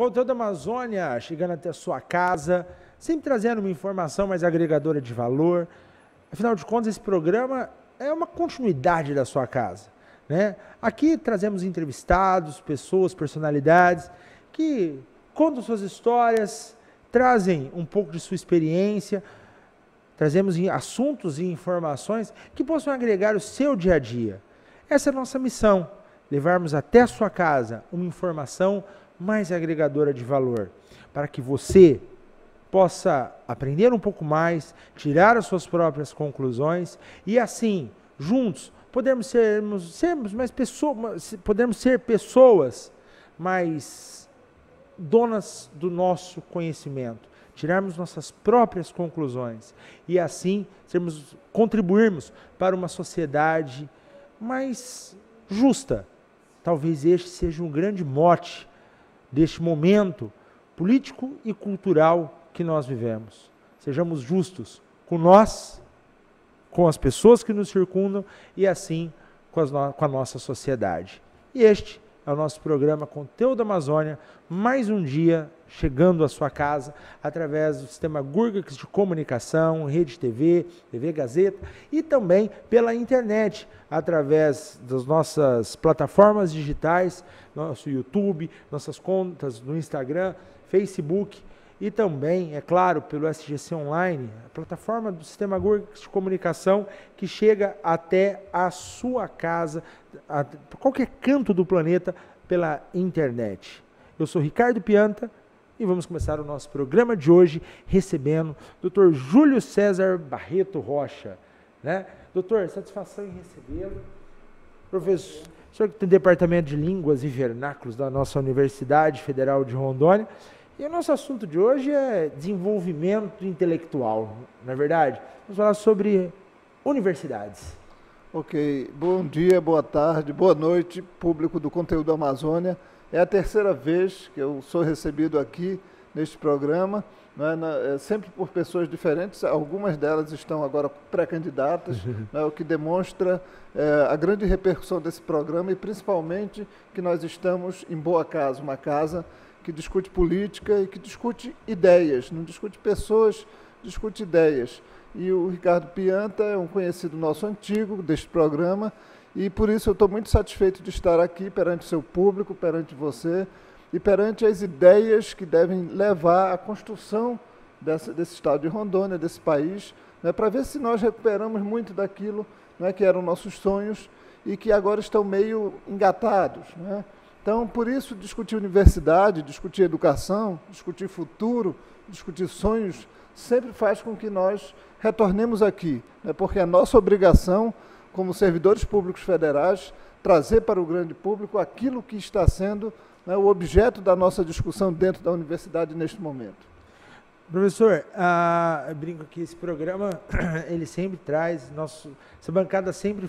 Conteúdo da Amazônia, chegando até a sua casa, sempre trazendo uma informação mais agregadora de valor. Afinal de contas, esse programa é uma continuidade da sua casa, né? Aqui trazemos entrevistados, pessoas, personalidades que contam suas histórias, trazem um pouco de sua experiência, trazemos assuntos e informações que possam agregar o seu dia a dia. Essa é a nossa missão, levarmos até a sua casa uma informação mais agregadora de valor, para que você possa aprender um pouco mais, tirar as suas próprias conclusões e assim, juntos, podermos ser pessoas mais donas do nosso conhecimento, tirarmos nossas próprias conclusões e assim contribuirmos para uma sociedade mais justa. Talvez este seja um grande mote deste momento político e cultural que nós vivemos. Sejamos justos com nós, com as pessoas que nos circundam e assim com a nossa sociedade. E este é o nosso programa Conteúdo da Amazônia, mais um dia chegando à sua casa através do sistema Gurgax de comunicação, Rede TV, TV Gazeta e também pela internet, através das nossas plataformas digitais, nosso YouTube, nossas contas no Instagram, Facebook e também, é claro, pelo SGC Online, a plataforma do sistema Gurgax de comunicação que chega até a sua casa, a qualquer canto do planeta, pela internet. Eu sou Ricardo Pianta e vamos começar o nosso programa de hoje recebendo o Dr. Júlio César Barreto Rocha, né? Doutor, satisfação em recebê-lo. Professor, o senhor que tem departamento de línguas e vernáculos da nossa Universidade Federal de Rondônia. E o nosso assunto de hoje é desenvolvimento intelectual, não é verdade? Vamos falar sobre universidades. Ok, bom dia, boa tarde, boa noite, público do Conteúdo da Amazônia. É a terceira vez que eu sou recebido aqui neste programa, né, sempre por pessoas diferentes, algumas delas estão agora pré-candidatas, né, o que demonstra a grande repercussão desse programa e principalmente que nós estamos em boa casa, uma casa que discute política e que discute ideias, não discute pessoas, discute ideias. E o Ricardo Pianta é um conhecido nosso antigo deste programa e por isso eu estou muito satisfeito de estar aqui perante o seu público, perante você e perante as ideias que devem levar à construção desse estado de Rondônia, desse país, né, para ver se nós recuperamos muito daquilo, né, que eram nossos sonhos e que agora estão meio engatados, né? Então, por isso, discutir universidade, discutir educação, discutir futuro, discutir sonhos, sempre faz com que nós retornemos aqui, né? Porque é nossa obrigação, como servidores públicos federais, trazer para o grande público aquilo que está sendo, né, o objeto da nossa discussão dentro da universidade neste momento. Professor, eu brinco que esse programa, ele sempre traz, essa bancada sempre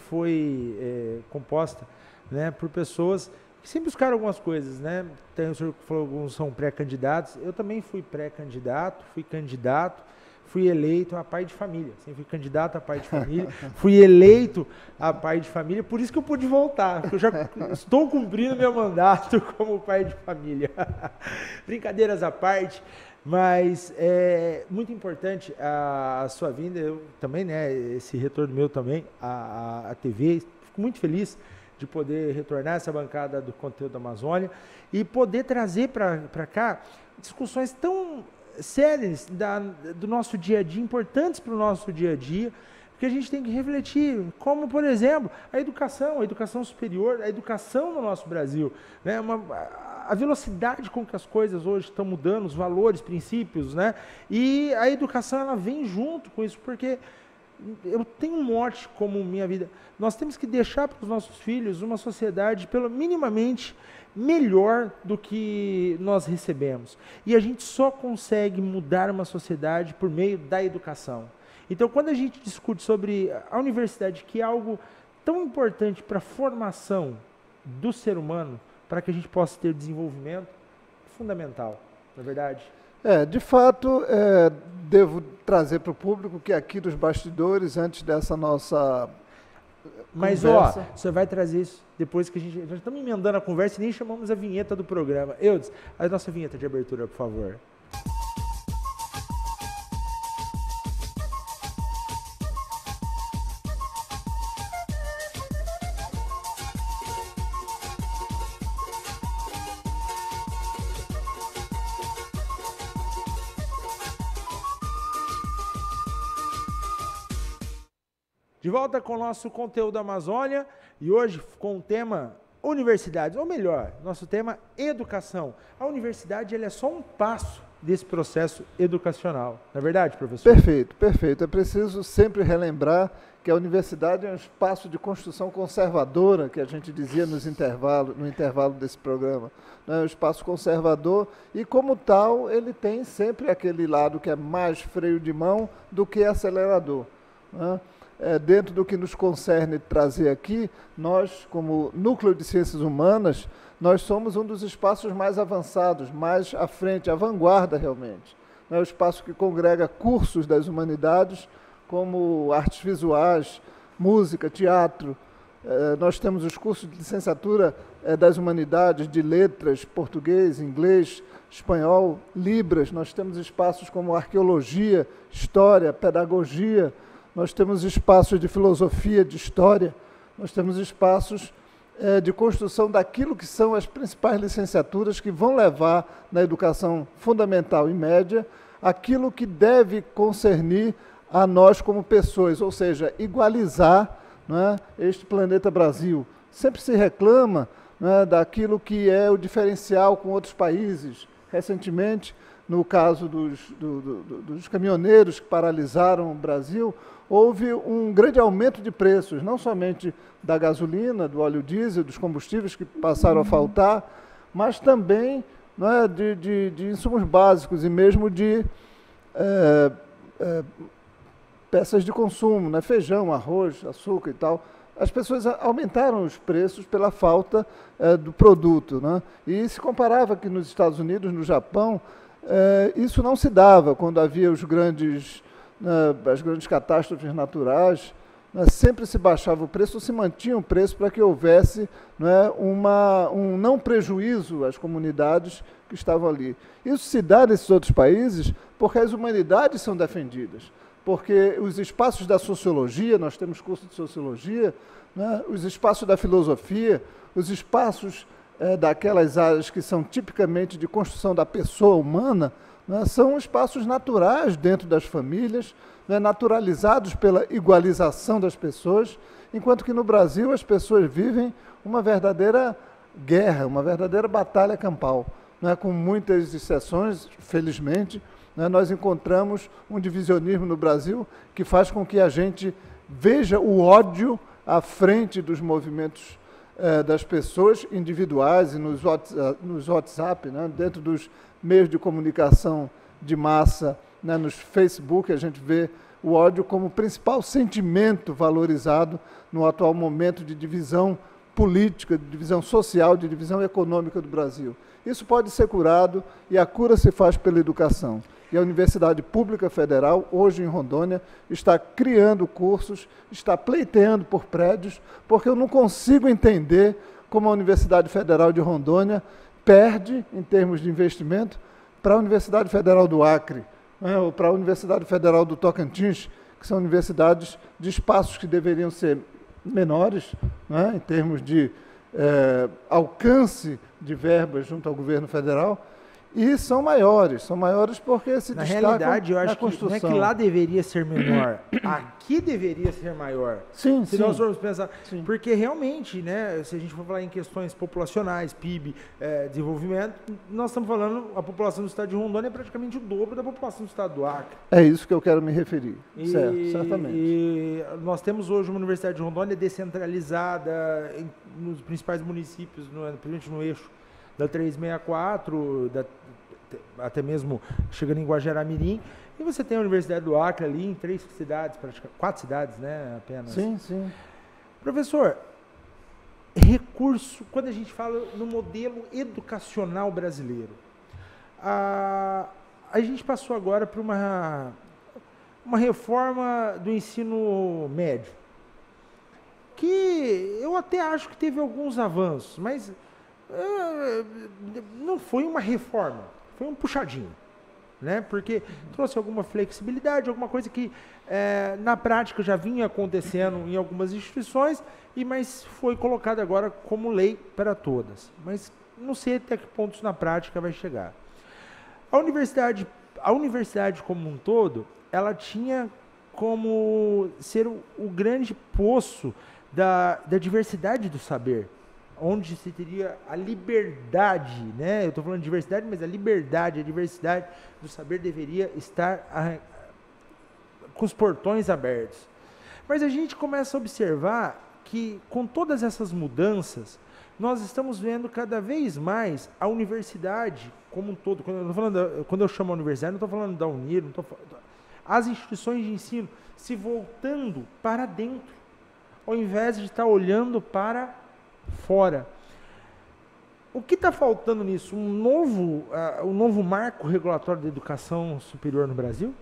foi composta, né, por pessoas que sempre buscaram algumas coisas, né? O senhor falou que alguns são pré-candidatos, eu também fui pré-candidato, fui candidato, fui eleito a pai de família, sempre fui candidato a pai de família, fui eleito a pai de família, por isso que eu pude voltar, porque eu já estou cumprindo meu mandato como pai de família. Brincadeiras à parte, mas é muito importante a sua vinda, eu também, né, esse retorno meu também, à TV, fico muito feliz de poder retornar essa bancada do Conteúdo da Amazônia e poder trazer para cá discussões tão sérias do nosso dia a dia, importantes para o nosso dia a dia, que a gente tem que refletir, como, por exemplo, a educação superior, a educação no nosso Brasil, né? A velocidade com que as coisas hoje estão mudando, os valores, princípios, né? E a educação, ela vem junto com isso, porque eu tenho um mote como minha vida. Nós temos que deixar para os nossos filhos uma sociedade minimamente melhor do que nós recebemos. E a gente só consegue mudar uma sociedade por meio da educação. Então, quando a gente discute sobre a universidade, que é algo tão importante para a formação do ser humano, para que a gente possa ter desenvolvimento, é fundamental, não é verdade? De fato, devo trazer para o público que aqui dos bastidores, antes dessa nossa Mas, conversa. ó, você vai trazer isso depois que nós estamos emendando a conversa e nem chamamos a vinheta do programa. Eudes, a nossa vinheta de abertura, por favor. De volta com o nosso conteúdo Amazônia e hoje com o tema universidades, ou melhor, nosso tema educação. A universidade ela é só um passo desse processo educacional. Não é verdade, professor? Perfeito, perfeito. É preciso sempre relembrar que a universidade é um espaço de construção conservadora, que a gente dizia no intervalo desse programa. É um espaço conservador e, como tal, ele tem sempre aquele lado que é mais freio de mão do que acelerador, né? Dentro do que nos concerne trazer aqui, nós, como Núcleo de Ciências Humanas, nós somos um dos espaços mais avançados, mais à frente, à vanguarda realmente. É um espaço que congrega cursos das humanidades, como artes visuais, música, teatro. Nós temos os cursos de licenciatura das humanidades, de letras, português, inglês, espanhol, libras. Nós temos espaços como arqueologia, história, pedagogia. Nós temos espaços de filosofia, de história, nós temos espaços de construção daquilo que são as principais licenciaturas que vão levar na educação fundamental e média aquilo que deve concernir a nós como pessoas, ou seja, igualizar, né, este planeta Brasil. Sempre se reclama, né, daquilo que é o diferencial com outros países. Recentemente, no caso dos caminhoneiros que paralisaram o Brasil, houve um grande aumento de preços, não somente da gasolina, do óleo diesel, dos combustíveis que passaram a faltar, mas também, né, de insumos básicos e mesmo de peças de consumo, né, feijão, arroz, açúcar e tal. As pessoas aumentaram os preços pela falta do produto, né? E se comparava que nos Estados Unidos, no Japão, isso não se dava quando havia as grandes catástrofes naturais, né, sempre se baixava o preço, ou se mantinha o preço para que houvesse, né, um não prejuízo às comunidades que estavam ali. Isso se dá nesses outros países porque as humanidades são defendidas, porque os espaços da sociologia, nós temos curso de sociologia, né, os espaços da filosofia, os espaços daquelas áreas que são tipicamente de construção da pessoa humana, né, são espaços naturais dentro das famílias, né, naturalizados pela igualização das pessoas, enquanto que no Brasil as pessoas vivem uma verdadeira guerra, uma verdadeira batalha campal, né, com muitas exceções, felizmente, né, nós encontramos um divisionismo no Brasil que faz com que a gente veja o ódio à frente dos movimentos das pessoas individuais e nos WhatsApp, né, dentro dos meios de comunicação de massa, né, nos Facebook, a gente vê o ódio como principal sentimento valorizado no atual momento de divisão política, de divisão social, de divisão econômica do Brasil. Isso pode ser curado e a cura se faz pela educação. E a Universidade Pública Federal, hoje em Rondônia, está criando cursos, está pleiteando por prédios, porque eu não consigo entender como a Universidade Federal de Rondônia perde, em termos de investimento, para a Universidade Federal do Acre, né, ou para a Universidade Federal do Tocantins, que são universidades de espaços que deveriam ser menores, né, em termos de alcance de verbas junto ao governo federal, e são maiores porque se na destacam realidade, eu acho na construção. Que não é que lá deveria ser menor, aqui deveria ser maior. Sim, se sim. nós formos pensar, Sim. porque realmente, né, se a gente for falar em questões populacionais, PIB, desenvolvimento, nós estamos falando, a população do estado de Rondônia é praticamente o dobro da população do estado do Acre. É isso que eu quero me referir, certo, certamente. E nós temos hoje uma Universidade de Rondônia descentralizada nos principais municípios, principalmente no eixo da 364, até mesmo chegando em Guajará-Mirim, e você tem a Universidade do Acre ali em 3 cidades, praticamente 4 cidades, né, apenas. Sim, sim. Professor, recurso, quando a gente fala no modelo educacional brasileiro, a gente passou agora por uma reforma do ensino médio, que eu até acho que teve alguns avanços, mas não foi uma reforma, foi um puxadinho, né? Porque trouxe alguma flexibilidade, alguma coisa que na prática já vinha acontecendo em algumas instituições, mas foi colocado agora como lei para todas. Mas não sei até que pontos na prática vai chegar. A universidade como um todo, ela tinha como ser o grande poço da diversidade do saber, onde se teria a liberdade, né? Eu estou falando de diversidade, mas a liberdade, a diversidade do saber deveria estar com os portões abertos. Mas a gente começa a observar que, com todas essas mudanças, nós estamos vendo cada vez mais a universidade como um todo. Quando eu chamo a universidade, não estou falando da Unir, as instituições de ensino se voltando para dentro, ao invés de estar olhando para fora. O que está faltando nisso? Um novo marco regulatório da educação superior no Brasil?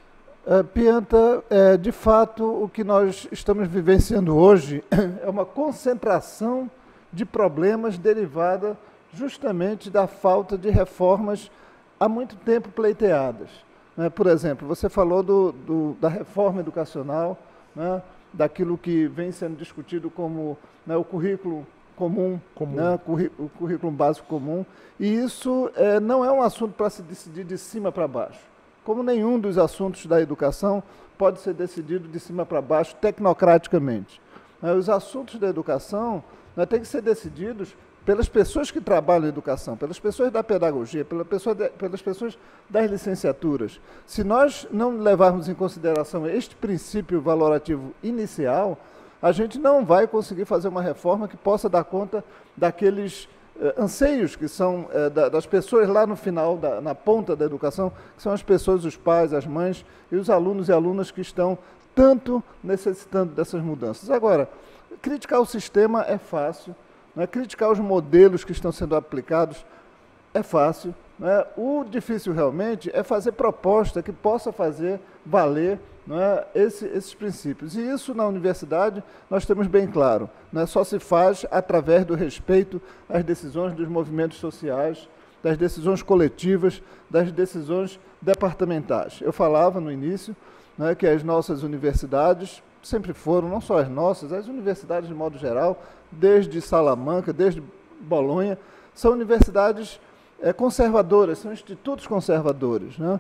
Pianta, de fato, o que nós estamos vivenciando hoje é uma concentração de problemas derivada justamente da falta de reformas há muito tempo pleiteadas. Por exemplo, você falou da reforma educacional, né, daquilo que vem sendo discutido como, né, o currículo comum. Né, o currículo básico comum, e isso não é um assunto para se decidir de cima para baixo. Como nenhum dos assuntos da educação pode ser decidido de cima para baixo tecnocraticamente. Os assuntos da educação têm que ser decididos pelas pessoas que trabalham em educação, pelas pessoas da pedagogia, pelas pessoas das licenciaturas. Se nós não levarmos em consideração este princípio valorativo inicial, a gente não vai conseguir fazer uma reforma que possa dar conta daqueles anseios que são das pessoas lá no final, na ponta da educação, que são as pessoas, os pais, as mães e os alunos e alunas que estão tanto necessitando dessas mudanças. Agora, criticar o sistema é fácil, né? Criticar os modelos que estão sendo aplicados é fácil, né? O difícil realmente é fazer proposta que possa fazer valer, né, esses princípios. E isso na universidade nós temos bem claro, né? Só se faz através do respeito às decisões dos movimentos sociais, das decisões coletivas, das decisões departamentais. Eu falava no início, né, que as nossas universidades sempre foram, não só as nossas, as universidades de modo geral, desde Salamanca, desde Bolonha, são universidades conservadoras, são institutos conservadores, né?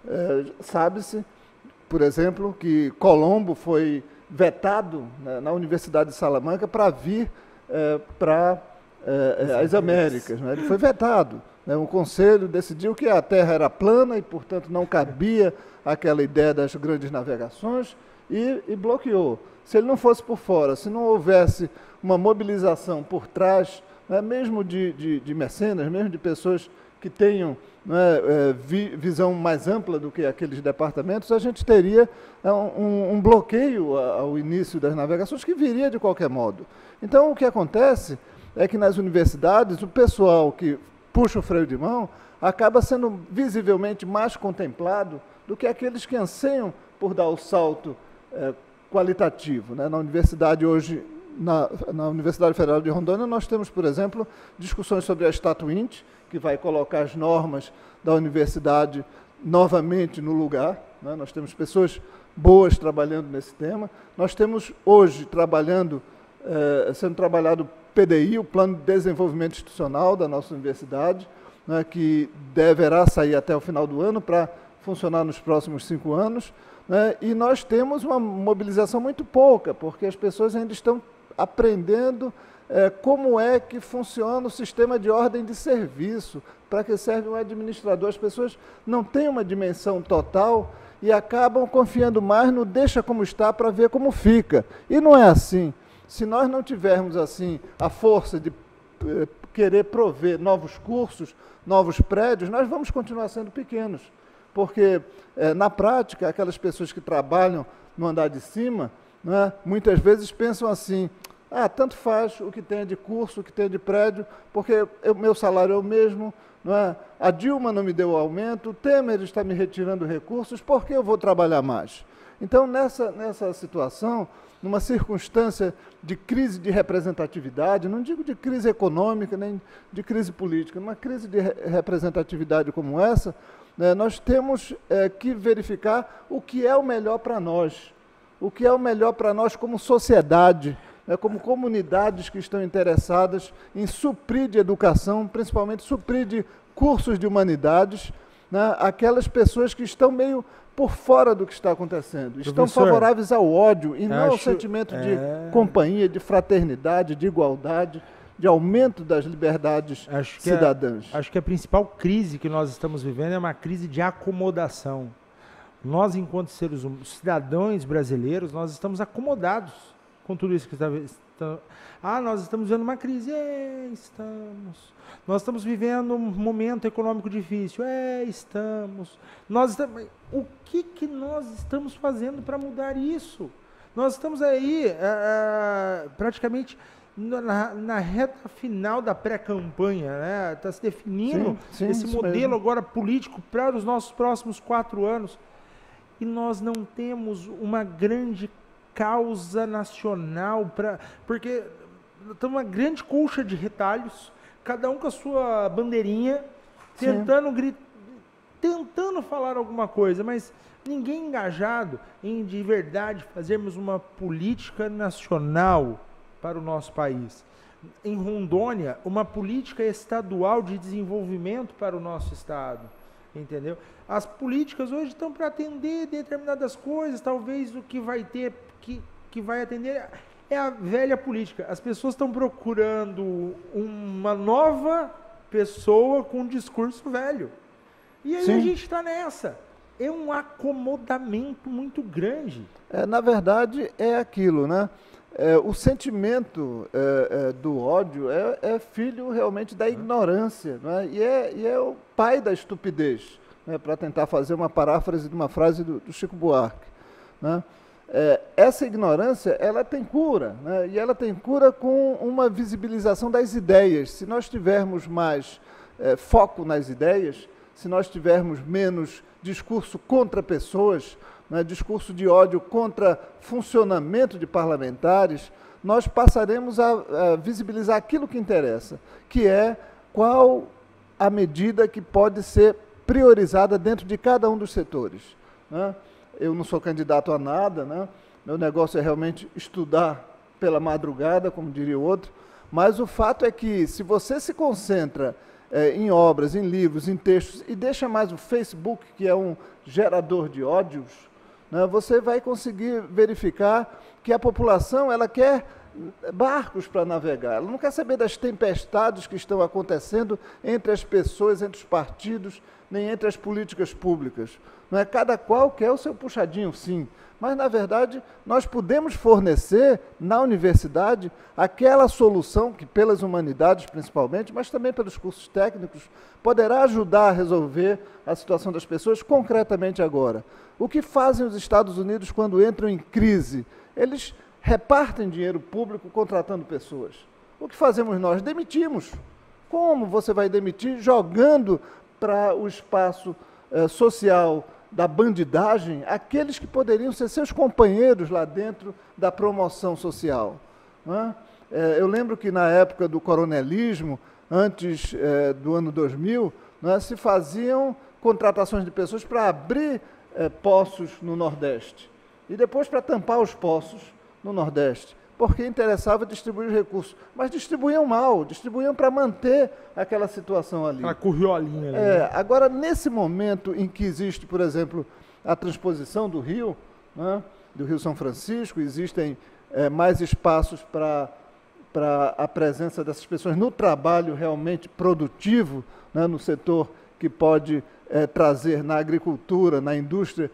Sabe-se, por exemplo, que Colombo foi vetado, né, na Universidade de Salamanca para vir para as Américas, né? Ele foi vetado. Né? O Conselho decidiu que a Terra era plana e, portanto, não cabia aquela ideia das grandes navegações e bloqueou. Se ele não fosse por fora, se não houvesse uma mobilização por trás, né, mesmo de mecenas, mesmo de pessoas que tenham, né, visão mais ampla do que aqueles departamentos, a gente teria um bloqueio ao início das navegações que viria de qualquer modo. Então, o que acontece é que nas universidades o pessoal que puxa o freio de mão acaba sendo visivelmente mais contemplado do que aqueles que anseiam por dar o salto qualitativo. Né? Na universidade hoje, na Universidade Federal de Rondônia, nós temos, por exemplo, discussões sobre a Statuinte, que vai colocar as normas da universidade novamente no lugar. Né? Nós temos pessoas boas trabalhando nesse tema. Nós temos hoje sendo trabalhado o PDI, o Plano de Desenvolvimento Institucional da nossa universidade, né, que deverá sair até o final do ano para funcionar nos próximos 5 anos. Né, e nós temos uma mobilização muito pouca, porque as pessoas ainda estão aprendendo como é que funciona o sistema de ordem de serviço, para que serve um administrador. As pessoas não têm uma dimensão total e acabam confiando mais no deixa como está para ver como fica. E não é assim. Se nós não tivermos assim a força de querer prover novos cursos, novos prédios, nós vamos continuar sendo pequenos. Porque, na prática, aquelas pessoas que trabalham no andar de cima, né, muitas vezes pensam assim: tanto faz o que tem de curso, o que tem de prédio, porque o meu salário é o mesmo, não é? A Dilma não me deu aumento, o Temer está me retirando recursos, por que eu vou trabalhar mais? Então, nessa situação, numa circunstância de crise de representatividade, não digo de crise econômica, nem de crise política, numa crise de representatividade como essa, né, nós temos que verificar o que é o melhor para nós, o que é o melhor para nós como sociedade, né, como comunidades que estão interessadas em suprir de educação, principalmente suprir de cursos de humanidades, né, aquelas pessoas que estão meio por fora do que está acontecendo, estão favoráveis ao ódio e não ao sentimento de companhia, de fraternidade, de igualdade, de aumento das liberdades cidadãs. Acho que a principal crise que nós estamos vivendo é uma crise de acomodação. Nós, enquanto seres humanos, cidadãos brasileiros, nós estamos acomodados com tudo isso que está... nós estamos vivendo uma crise. Estamos. Nós estamos vivendo um momento econômico difícil. Estamos. O que nós estamos fazendo para mudar isso? Nós estamos aí praticamente na reta final da pré-campanha, né? Está se definindo esse modelo mesmo agora político para os nossos próximos 4 anos. E nós não temos uma grande causa nacional, porque estamos uma grande colcha de retalhos, cada um com a sua bandeirinha, tentando falar alguma coisa, mas ninguém engajado em, de verdade, fazermos uma política nacional para o nosso país. Em Rondônia, uma política estadual de desenvolvimento para o nosso estado, entendeu? As políticas hoje estão para atender determinadas coisas, talvez o que vai ter, que vai atender é a velha política. As pessoas estão procurando uma nova pessoa com um discurso velho. E aí a gente está nessa. É um acomodamento muito grande. Na verdade, é aquilo, né? O sentimento do ódio é filho realmente da ignorância, né? E é o pai da estupidez, né? Para tentar fazer uma paráfrase de uma frase do Chico Buarque, né? Essa ignorância, ela tem cura, né? E ela tem cura com uma visibilização das ideias. Se nós tivermos mais foco nas ideias, se nós tivermos menos discurso contra pessoas, né, discurso de ódio contra funcionamento de parlamentares, nós passaremos a visibilizar aquilo que interessa, que é qual a medida que pode ser priorizada dentro de cada um dos setores, né? Eu não sou candidato a nada, né? Meu negócio é realmente estudar pela madrugada, como diria o outro, mas o fato é que se você se concentra em obras, em livros, em textos, e deixa mais o Facebook, que é um gerador de ódios, né, você vai conseguir verificar que a população ela quer barcos para navegar, ela não quer saber das tempestades que estão acontecendo entre as pessoas, entre os partidos, nem entre as políticas públicas. Não é? Cada qual quer o seu puxadinho, sim, mas, na verdade, nós podemos fornecer na universidade aquela solução que, pelas humanidades principalmente, mas também pelos cursos técnicos, poderá ajudar a resolver a situação das pessoas concretamente agora. O que fazem os Estados Unidos quando entram em crise? Eles repartem dinheiro público contratando pessoas. O que fazemos nós? Demitimos. Como você vai demitir? Jogando para o espaço social da bandidagem aqueles que poderiam ser seus companheiros lá dentro da promoção social, né? Eu lembro que na época do coronelismo, antes do ano 2000, né, se faziam contratações de pessoas para abrir poços no Nordeste e depois para tampar os poços no Nordeste, porque interessava distribuir os recursos, mas distribuíam mal, distribuíam para manter aquela situação ali. Aquela curriolinha ali. Agora, nesse momento em que existe, por exemplo, a transposição do Rio, né, do Rio São Francisco, existem mais espaços para a presença dessas pessoas no trabalho realmente produtivo, né, no setor que pode trazer na agricultura, na indústria,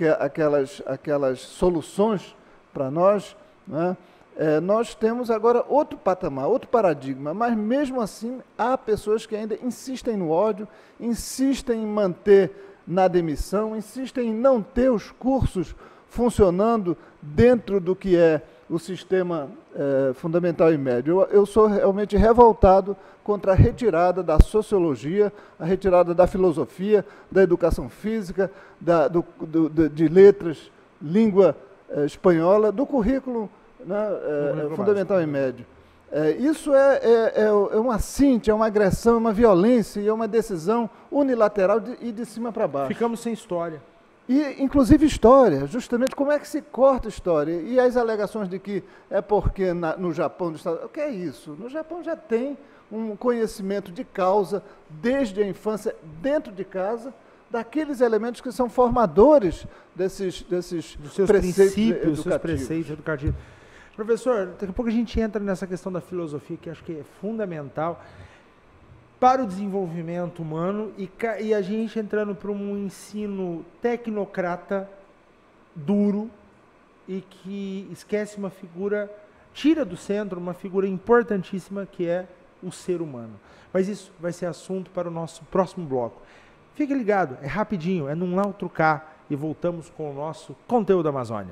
aquelas soluções para nós, né? Nós temos agora outro patamar, outro paradigma, mas mesmo assim há pessoas que ainda insistem no ódio, insistem em manter na demissão, insistem em não ter os cursos funcionando dentro do que é o sistema fundamental e médio. Eu sou realmente revoltado contra a retirada da sociologia, a retirada da filosofia, da educação física, de letras língua espanhola do currículo, né, fundamental e médio. Isso é um assinte, é uma agressão, é uma violência e é uma decisão unilateral e de cima para baixo. Ficamos sem história. E, inclusive, história, justamente como é que se corta história. E as alegações de que é porque no Japão, o que é isso? No Japão já tem um conhecimento de causa, desde a infância, dentro de casa, daqueles elementos que são formadores dos seus princípios, dos seus preceitos educativos. Professor, daqui a pouco a gente entra nessa questão da filosofia, que acho que é fundamental para o desenvolvimento humano, e a gente entrando para um ensino tecnocrata, duro, e que esquece uma figura, tira do centro uma figura importantíssima, que é o ser humano. Mas isso vai ser assunto para o nosso próximo bloco. Fique ligado, é rapidinho, é num lá outro cá, e voltamos com o nosso Conteúdo Amazônia.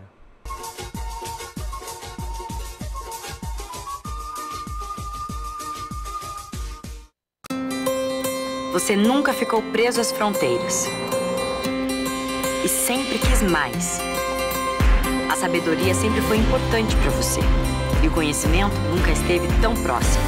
Você nunca ficou preso às fronteiras e sempre quis mais. A sabedoria sempre foi importante para você e o conhecimento nunca esteve tão próximo.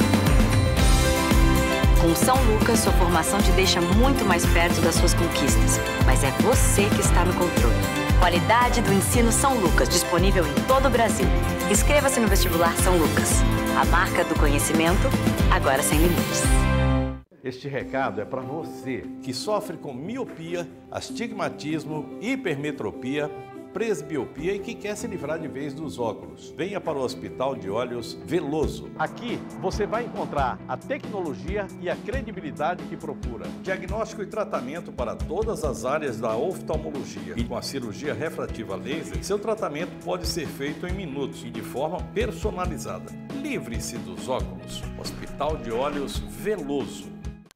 Com São Lucas, sua formação te deixa muito mais perto das suas conquistas, mas é você que está no controle. Qualidade do ensino São Lucas, disponível em todo o Brasil. Inscreva-se no vestibular São Lucas. A marca do conhecimento, agora sem limites. Este recado é para você que sofre com miopia, astigmatismo, hipermetropia, presbiopia e que quer se livrar de vez dos óculos. Venha para o Hospital de Olhos Veloso. Aqui você vai encontrar a tecnologia e a credibilidade que procura. Diagnóstico e tratamento para todas as áreas da oftalmologia. E com a cirurgia refrativa laser, seu tratamento pode ser feito em minutos e de forma personalizada. Livre-se dos óculos. Hospital de Olhos Veloso.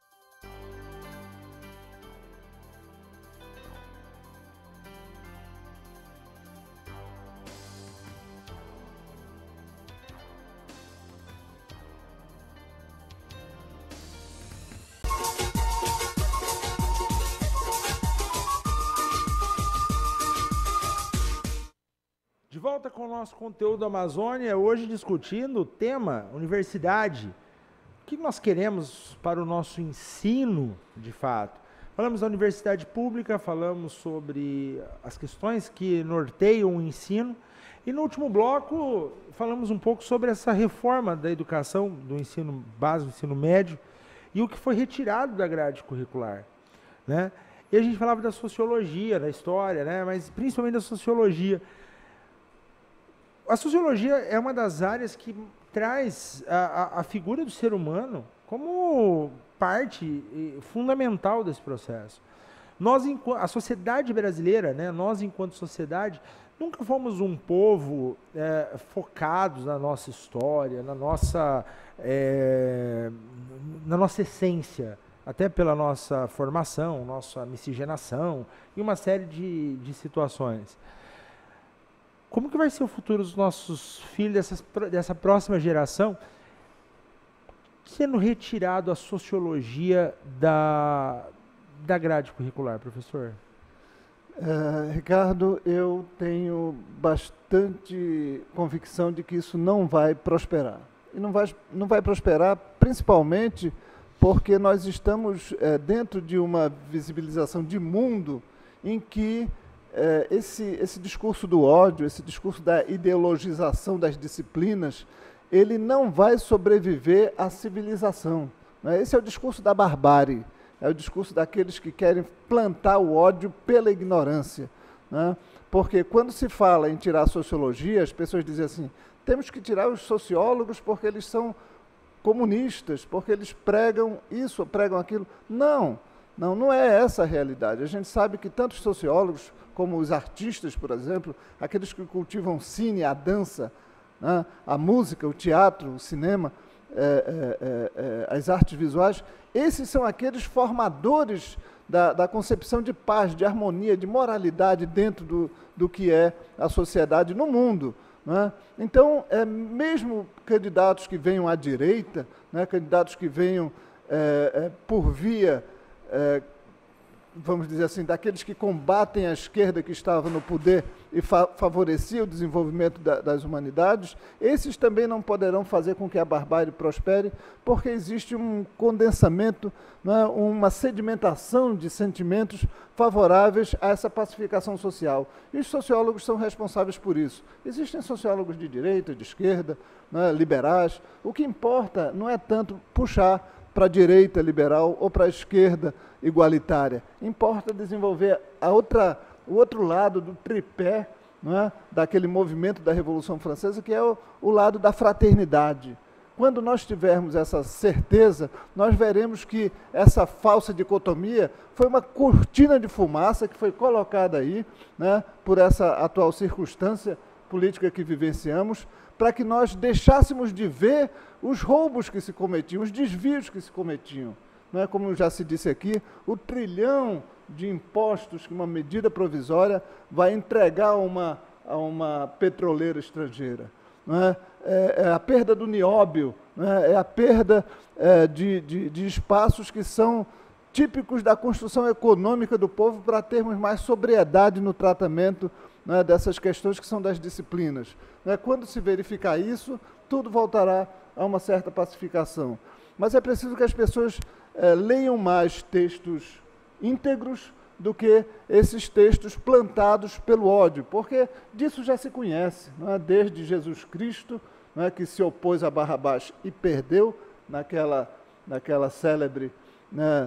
De volta com o nosso Conteúdo Amazônia, hoje discutindo o tema universidade. O que nós queremos para o nosso ensino, de fato? Falamos da universidade pública, falamos sobre as questões que norteiam o ensino, e no último bloco falamos um pouco sobre essa reforma da educação, do ensino básico, do ensino médio, e o que foi retirado da grade curricular, né? E a gente falava da sociologia, da história, né? Mas principalmente da sociologia. A sociologia é uma das áreas que traz a figura do ser humano como parte fundamental desse processo. Nós, a sociedade brasileira, né, nós enquanto sociedade, nunca fomos um povo focados na nossa história, na nossa essência, até pela nossa formação, nossa miscigenação e uma série de situações. Como que vai ser o futuro dos nossos filhos, dessa próxima geração, sendo retirado a sociologia da grade curricular, professor? Ricardo, eu tenho bastante convicção de que isso não vai prosperar. E não vai prosperar principalmente porque nós estamos dentro de uma visibilização de mundo em que esse discurso do ódio, esse discurso da ideologização das disciplinas, ele não vai sobreviver à civilização, né? Esse é o discurso da barbárie, é o discurso daqueles que querem plantar o ódio pela ignorância, né? Porque quando se fala em tirar a sociologia, as pessoas dizem assim, temos que tirar os sociólogos porque eles são comunistas, porque eles pregam isso, pregam aquilo. Não é essa a realidade. A gente sabe que tantos sociólogos, como os artistas, por exemplo, aqueles que cultivam o cine, a dança, né, a música, o teatro, o cinema, as artes visuais, esses são aqueles formadores da concepção de paz, de harmonia, de moralidade dentro do que é a sociedade no mundo, né? Então, mesmo candidatos que venham à direita, né, candidatos que venham por via vamos dizer assim, daqueles que combatem a esquerda que estava no poder e favorecia o desenvolvimento das humanidades, esses também não poderão fazer com que a barbárie prospere, porque existe um condensamento, né, uma sedimentação de sentimentos favoráveis a essa pacificação social. E os sociólogos são responsáveis por isso. Existem sociólogos de direita, de esquerda, né, liberais. O que importa não é tanto puxar para a direita liberal ou para a esquerda igualitária. Importa desenvolver o outro lado do tripé, não é, daquele movimento da Revolução Francesa, que é o lado da fraternidade. Quando nós tivermos essa certeza, nós veremos que essa falsa dicotomia foi uma cortina de fumaça que foi colocada aí, né, por essa atual circunstância política que vivenciamos, para que nós deixássemos de ver os roubos que se cometiam, os desvios que se cometiam. Não é, como já se disse aqui, o trilhão de impostos que uma medida provisória vai entregar a uma petroleira estrangeira. Não é? É a perda do nióbio, não é a perda de espaços que são típicos da construção econômica do povo para termos mais sobriedade no tratamento, né, dessas questões que são das disciplinas. Né? Quando se verificar isso, tudo voltará a uma certa pacificação. Mas é preciso que as pessoas leiam mais textos íntegros do que esses textos plantados pelo ódio, porque disso já se conhece, não é? Desde Jesus Cristo, não é, que se opôs a Barrabás e perdeu naquela célebre, né,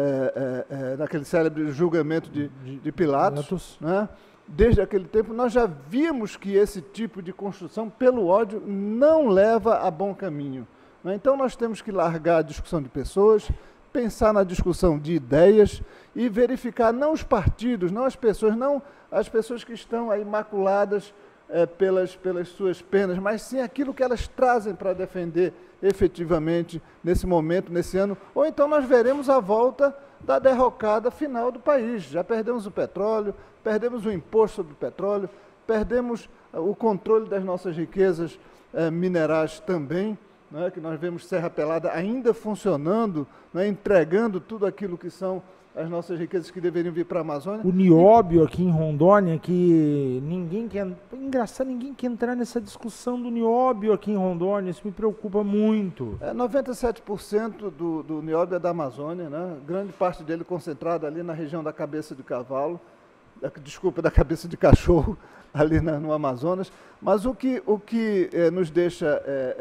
naquele célebre julgamento de Pilatos, né? Desde aquele tempo, nós já vimos que esse tipo de construção pelo ódio não leva a bom caminho. Né? Então, nós temos que largar a discussão de pessoas, pensar na discussão de ideias e verificar não os partidos, não as pessoas que estão aí maculadas pelas suas penas, mas sim aquilo que elas trazem para defender efetivamente nesse momento, nesse ano. Ou então nós veremos a volta da derrocada final do país. Já perdemos o petróleo, perdemos o imposto sobre o petróleo, perdemos o controle das nossas riquezas minerais também, né, que nós vemos Serra Pelada ainda funcionando, né, entregando tudo aquilo que são as nossas riquezas que deveriam vir para a Amazônia. O nióbio aqui em Rondônia, que ninguém quer... Engraçado, ninguém quer entrar nessa discussão do nióbio aqui em Rondônia, isso me preocupa muito. 97% do nióbio é da Amazônia, né? Grande parte dele concentrado ali na região da cabeça de cavalo, da cabeça de cachorro, ali no Amazonas. Mas o que nos deixa,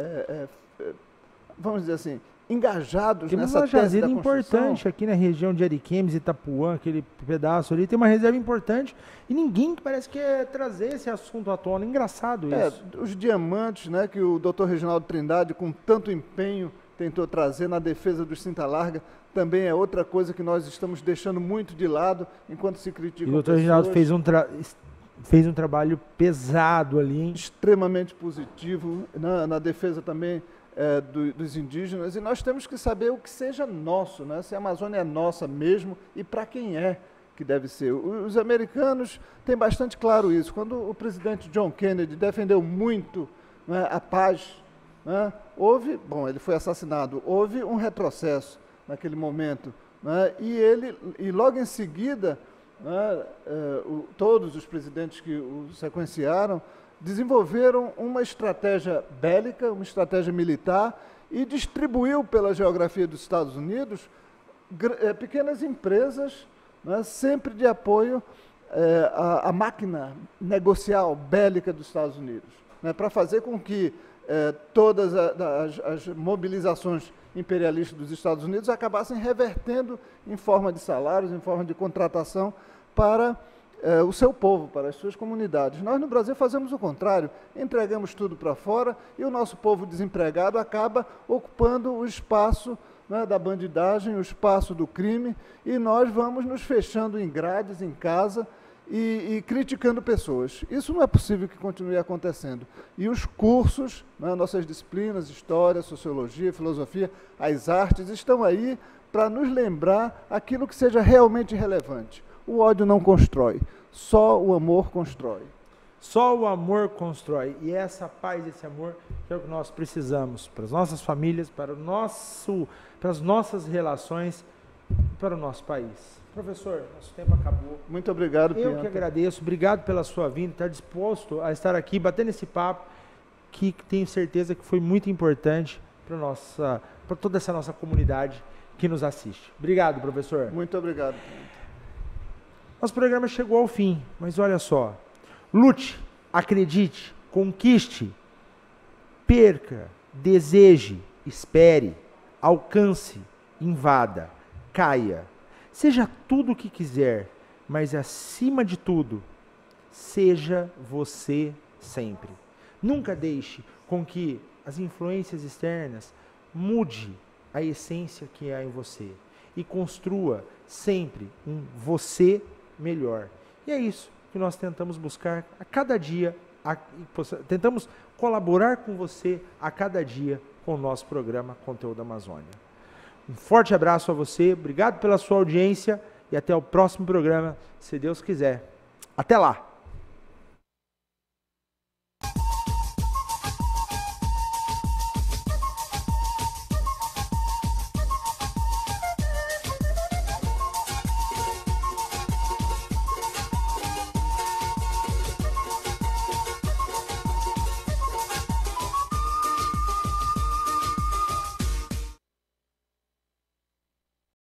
vamos dizer assim, engajados tem nessa uma tese da jazeira construção. importante aqui na região de Ariquemes, Itapuã, aquele pedaço ali, tem uma reserva importante e ninguém parece que quer trazer esse assunto à tona. Engraçado isso. Os diamantes, né, que o Dr. Reginaldo Trindade, com tanto empenho, tentou trazer na defesa do Cinta Larga, também é outra coisa que nós estamos deixando muito de lado enquanto se critica. E o Dr. Reginaldo fez um trabalho pesado ali. Extremamente positivo, na defesa também dos indígenas, e nós temos que saber o que seja nosso, né? Se a Amazônia é nossa mesmo e para quem é que deve ser. Os americanos têm bastante claro isso. Quando o presidente John Kennedy defendeu muito, né, a paz, né, ele foi assassinado, houve um retrocesso naquele momento, né, e logo em seguida, né, todos os presidentes que o sequenciaram desenvolveram uma estratégia bélica, uma estratégia militar e distribuiu pela geografia dos Estados Unidos pequenas empresas, né, sempre de apoio à máquina negocial bélica dos Estados Unidos, né, para fazer com que todas as mobilizações imperialistas dos Estados Unidos acabassem revertendo em forma de salários, em forma de contratação para o seu povo, para as suas comunidades. Nós no Brasil fazemos o contrário, entregamos tudo para fora e o nosso povo desempregado acaba ocupando o espaço, né, da bandidagem, o espaço do crime, e nós vamos nos fechando em grades, em casa, e criticando pessoas. Isso não é possível que continue acontecendo. E os cursos, né, nossas disciplinas, história, sociologia, filosofia, as artes, estão aí para nos lembrar aquilo que seja realmente relevante. O ódio não constrói, só o amor constrói. Só o amor constrói. E essa paz, esse amor, que é o que nós precisamos para as nossas famílias, para as nossas relações, para o nosso país. Professor, nosso tempo acabou. Muito obrigado, Eu que agradeço, obrigado pela sua vinda, estar disposto a estar aqui, batendo esse papo, que tenho certeza que foi muito importante para toda essa nossa comunidade que nos assiste. Obrigado, professor. Muito obrigado. Nosso programa chegou ao fim, mas olha só. Lute, acredite, conquiste, perca, deseje, espere, alcance, invada, caia. Seja tudo o que quiser, mas acima de tudo, seja você sempre. Nunca deixe com que as influências externas mude a essência que há em você e construa sempre um você melhor. E é isso que nós tentamos buscar a cada dia, tentamos colaborar com você a cada dia com o nosso programa Conteúdo Amazônia. Um forte abraço a você, obrigado pela sua audiência e até o próximo programa, se Deus quiser. Até lá!